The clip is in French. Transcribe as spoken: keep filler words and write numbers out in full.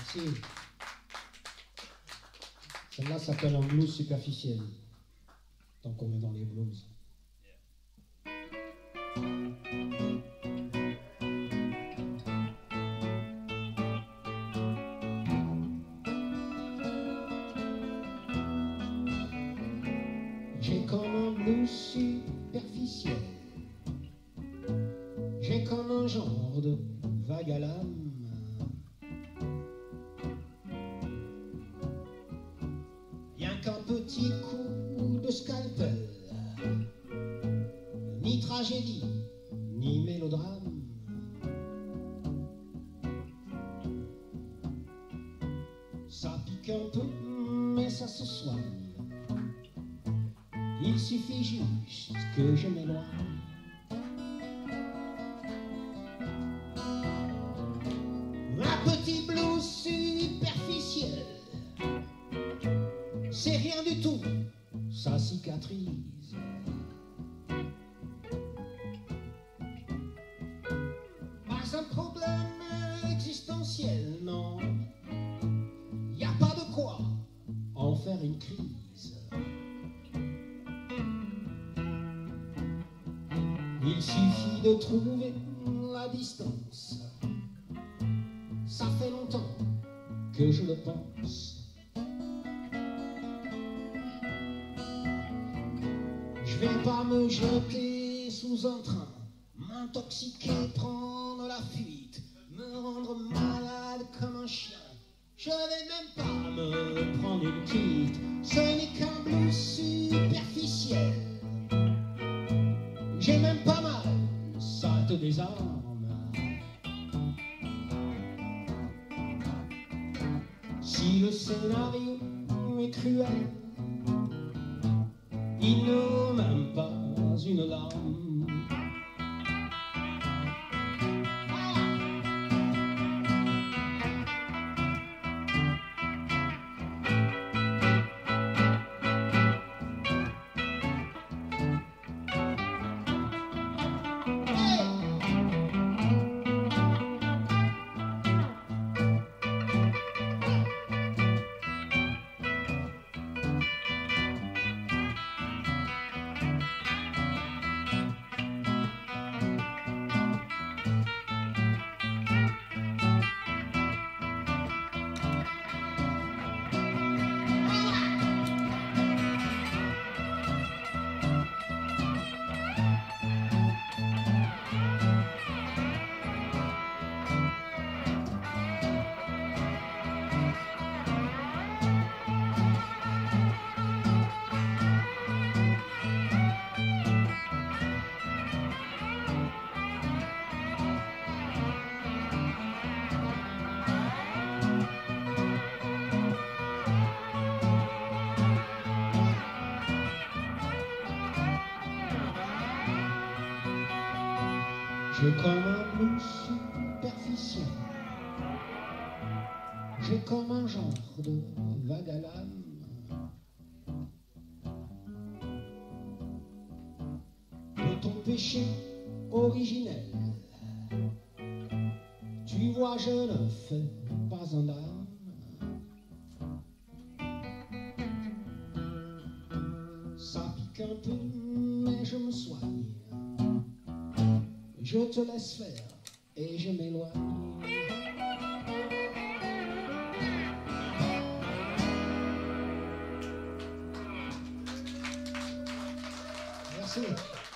Merci. Celle-là s'appelle un blues superficiel, tant qu'on est dans les blues. J'ai comme un blues superficiel, j'ai comme un genre de vague à l'âme. Rien qu'un petit coup de scalpel, ni tragédie, ni mélodrame. Ça pique un peu, mais ça se soigne. Il suffit juste que je m'éloigne. Un petit blues superficiel, c'est rien du tout, ça cicatrise. Pas un problème existentiel, non. Y a pas de quoi en faire une crise. Il suffit de trouver la distance. Ça fait longtemps que je le pense. Je vais pas me jeter sous un train, m'intoxiquer, prendre la fuite, me rendre malade comme un chien. Je vais même pas me prendre une quitte. Ce n'est qu'un blues superficiel. J'ai même pas mal, ça te désarme. Si le scénario est cruel, il ne vaut même pas une larme. J'ai comme un blues superficiel, j'ai comme un genre de vague à l'âme. De ton péché originel, tu vois, je ne fais pas un âme. Ça pique un peu, mais je me soigne. Je te laisse faire et je m'éloigne. Merci.